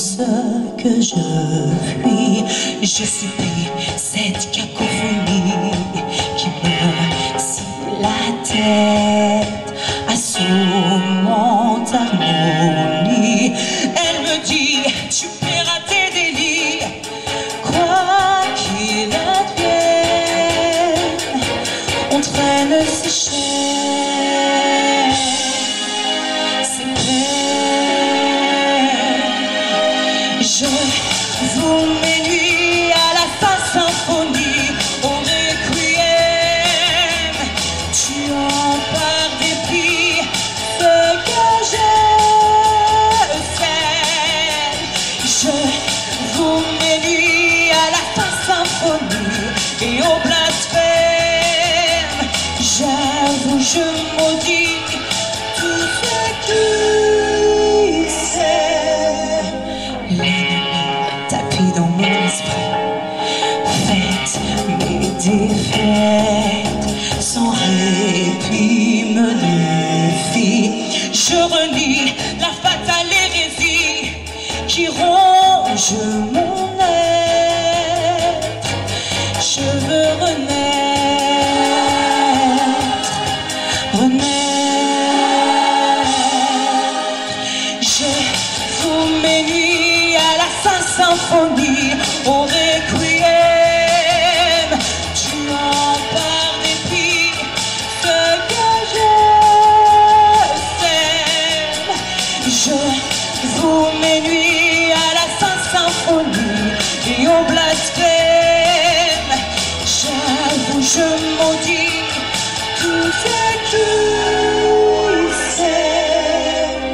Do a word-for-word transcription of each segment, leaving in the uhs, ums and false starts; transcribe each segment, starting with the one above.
ce que je fuis. Je subis cette cacophonie qui me scie la tête, assommante harmonie. Elle me dit, tu paieras tes délits, quoi qu'il advienne, on traîne ses chaînes, ses peines. Je vous mes nuits à la fin symphonie, au requiem, tuant par dépit ce que je fais. Je vous mes nuits à la fin symphonie et au blasphème. J'avoue, je maudis tout ce qui sait. L'ennemi tapis dans mon esprit, faites mes défaites, sans répit me défie. Je renie la fatale hérésie qui ronge mon être. Je veux renaître, renaître. Je vous mes nuits à la fin symphonie, au requiem, tuant par dépit ce que je sème. Je vous mes nuits à la fin symphonie et au blasphème. J'avoue, je maudis tout ce qui sème.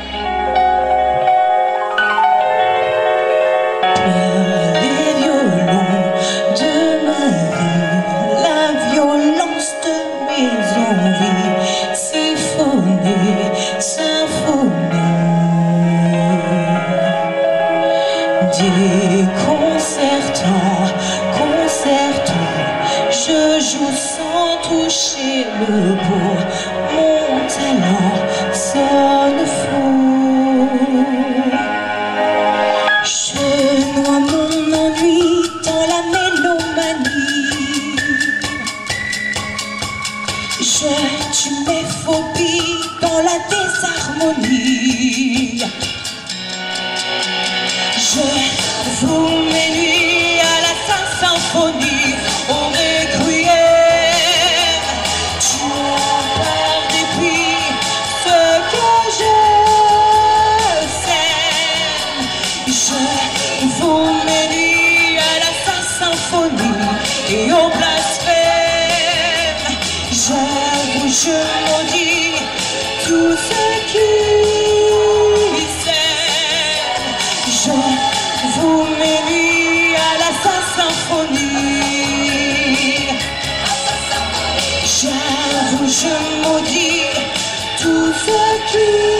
Pleurent les violons de ma vie, la violence de mes envies, symphonie, symphonie, déconcertant, concertant. Je joue sans toucher le bout, mon talent sonne faux. Je noie mon ennui dans la mélomanie. Je tue mes phobies dans la désharmonie. Je vous mes nuits à la fin symphonie, au requiem, tuant par dépit ce que je sème. Je vous mes nuits à la fin symphonie et au blasphème. J'avoue, je maudis tout ce qui sème. Je vous mes nuits à la fin symphonie. J'avoue, je maudis tout ce qui